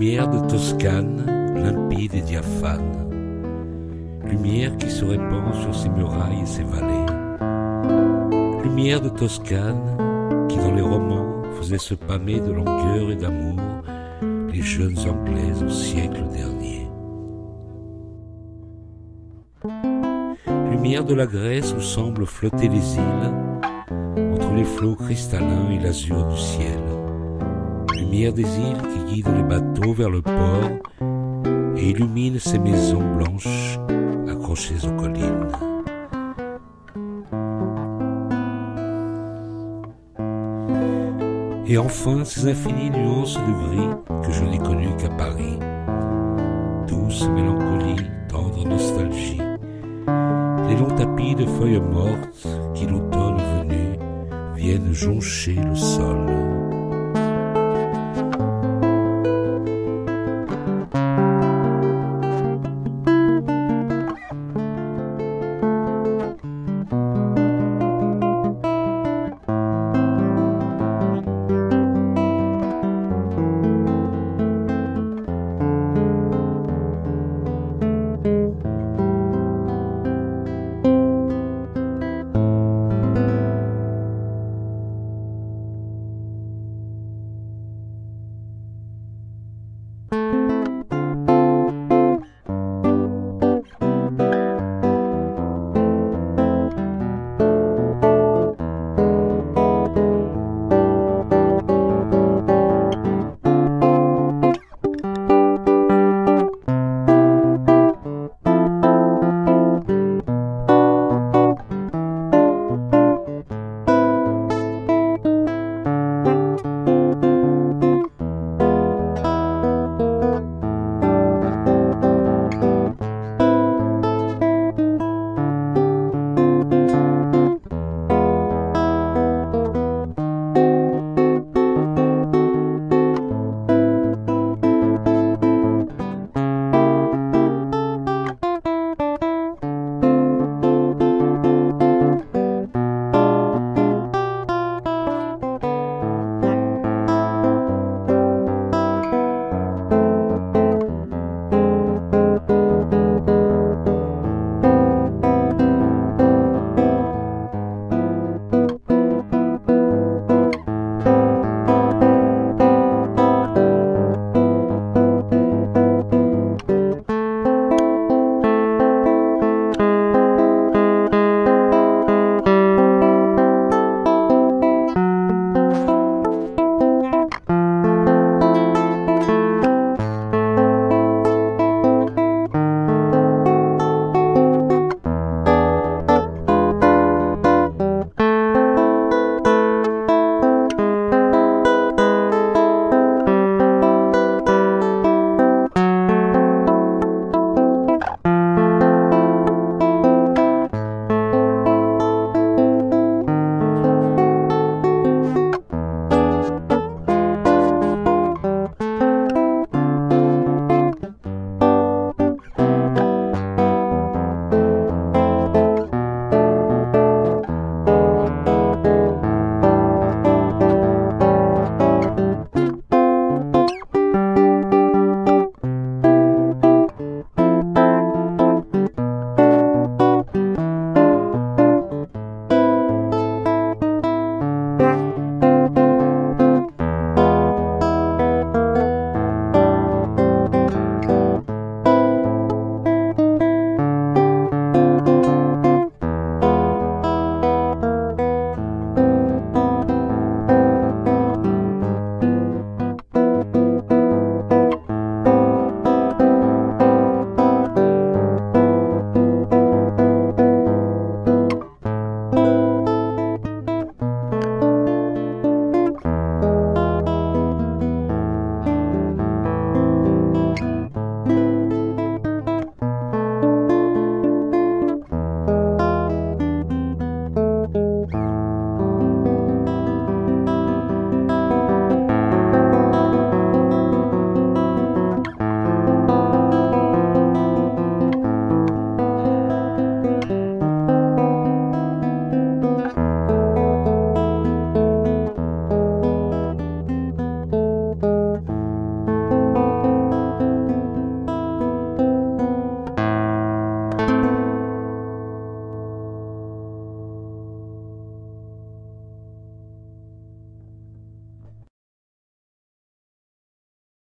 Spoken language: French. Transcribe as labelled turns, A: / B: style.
A: Lumière de Toscane, limpide et diaphane, lumière qui se répand sur ses murailles et ses vallées, lumière de Toscane qui dans les romans faisait se pâmer de langueur et d'amour les jeunes Anglaises au siècle dernier. Lumière de la Grèce où semblent flotter les îles entre les flots cristallins et l'azur du ciel, lumière des îles qui guident les bateaux vers le port et illuminent ces maisons blanches accrochées aux collines. Et enfin ces infinies nuances de gris que je n'ai connues qu'à Paris, douce mélancolie, tendre nostalgie, les longs tapis de feuilles mortes qui l'automne venu viennent joncher le sol.